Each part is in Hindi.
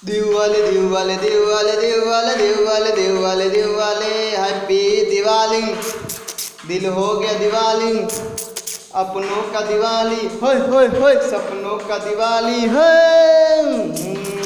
दिवाली दिवाली दिवाली दिवाली दिवाली दिवाली दिवाली हैप्पी दिवाली। दिल हो गया दिवाली, अपनों का दिवाली, होय होय होय सपनों का दिवाली है।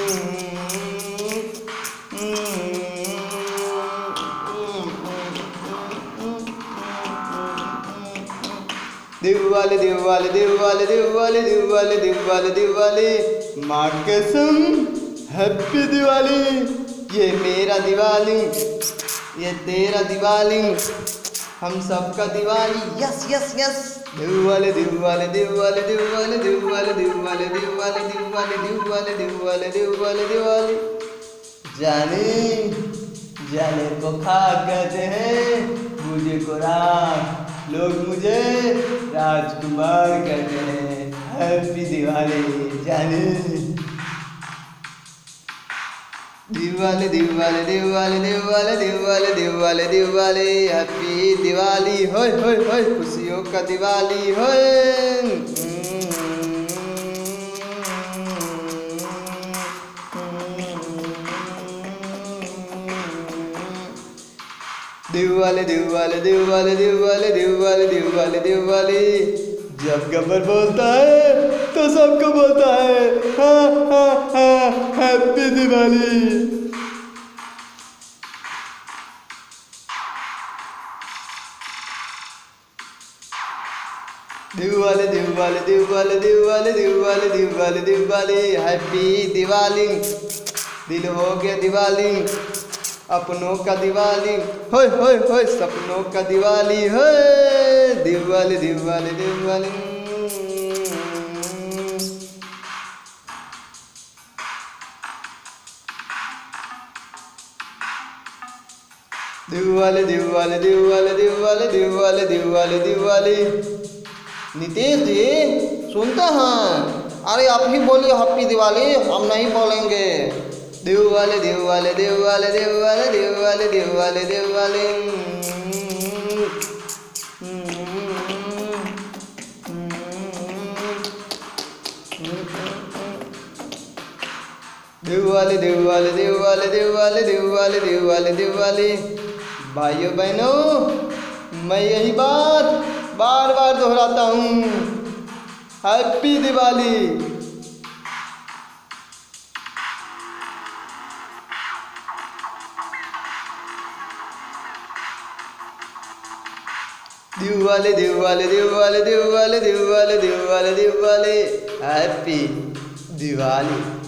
दिवाली दिवाली दिवाली दिवाली दिवाली दिवाली दिवाली, माँ कसम हैप्पी दिवाली। ये मेरा दिवाली, ये तेरा दिवाली, हम सबका Diwali, yes yes yes. Diwali Diwali Diwali Diwali Diwali Diwali Diwali Diwali Diwali Diwali Diwali Diwali. जाने जाने को खाक कहते हैं, मुझे को रात, लोग मुझे राजकुमार कहते हैं। हैप्पी दिवाली जाने। दिवाली दिवाली दिवाली दिवाली दिवाली दिवाली दिवाली हैप्पी दिवाली, होय होय होय खुशियों का दिवाली होय। दिवाली दिवाली दिवाली दिवाली दिवाली दिवाली दिवाली, जब गब्बर बोलता है तो सबको बोलता है हाँ हाँ हाँ हैप्पी दिवाली। दिवाली दिवाली दिवाली दिवाली दिवाली दिवाली दिवाली हैप्पी दिवाली। दिल हो गया दिवाली, अपनों का दिवाली, होय होय होय सपनों का दिवाली है। दिवाली दिवाली दिवाली। दिवाली दिवाली दिवाली दिवाली दिवाली दिवाली दिवाली। नितेश जी सुनते हैं? अरे आप ही बोलिए हैप्पी दिवाली, हम नहीं बोलेंगे। दिवाली दिवाली दिवाली दिवाली दिवाली दिवाली दिवाली। दिवाली दिवाली दिवाली दिवाली दिवाली दिवाली दिवाली। भाइयों बहनों, मैं यही बात बार बार दोहराता हूँ, हैप्पी दिवाली। दिवाली दिवाली दिवाली दिवाली दिवाली दिवाली दिवाली हैप्पी दिवाली।